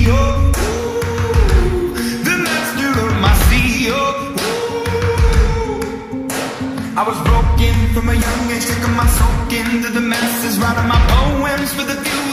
oh, ooh, the master of my sea, oh, ooh. I was broken from a young age, taking my soak into the masses, writing my poems for the few